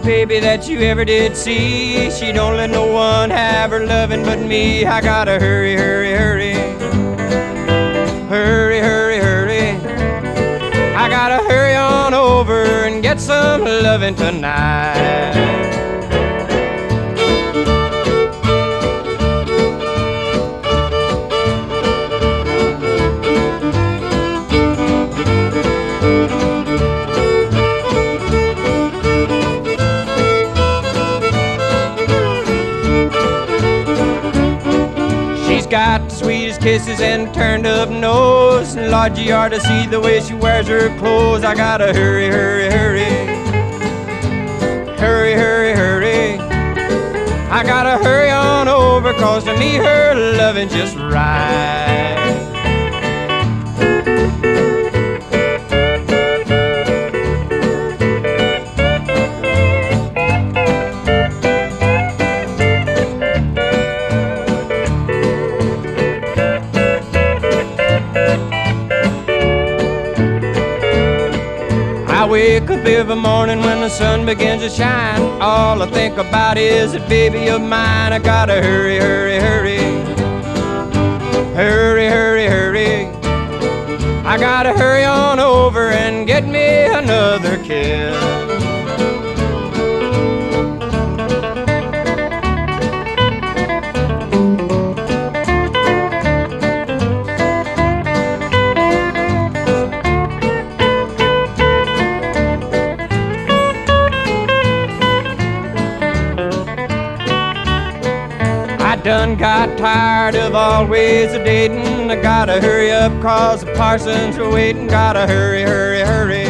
baby that you ever did see. She don't let no one have her loving but me. I gotta hurry, hurry, hurry. Hurry, hurry, hurry. I gotta hurry on over and get some loving tonight. Got the sweetest kisses and turned up nose. Lord, you ought to see the way she wears her clothes. I gotta hurry, hurry, hurry. Hurry, hurry, hurry. I gotta hurry on over, 'cause to me her loving just right. I wake up every morning when the sun begins to shine. All I think about is that baby of mine. I gotta hurry, hurry, hurry. Hurry, hurry, hurry. I gotta hurry on over and get me another kiss. I done got tired of always a-dating. I gotta hurry up 'cause the parsons are waiting. Gotta hurry, hurry, hurry.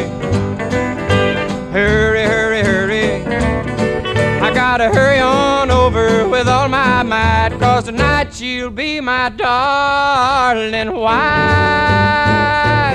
Hurry, hurry, hurry. I gotta hurry on over with all my might, 'cause tonight she'll be my darling wife.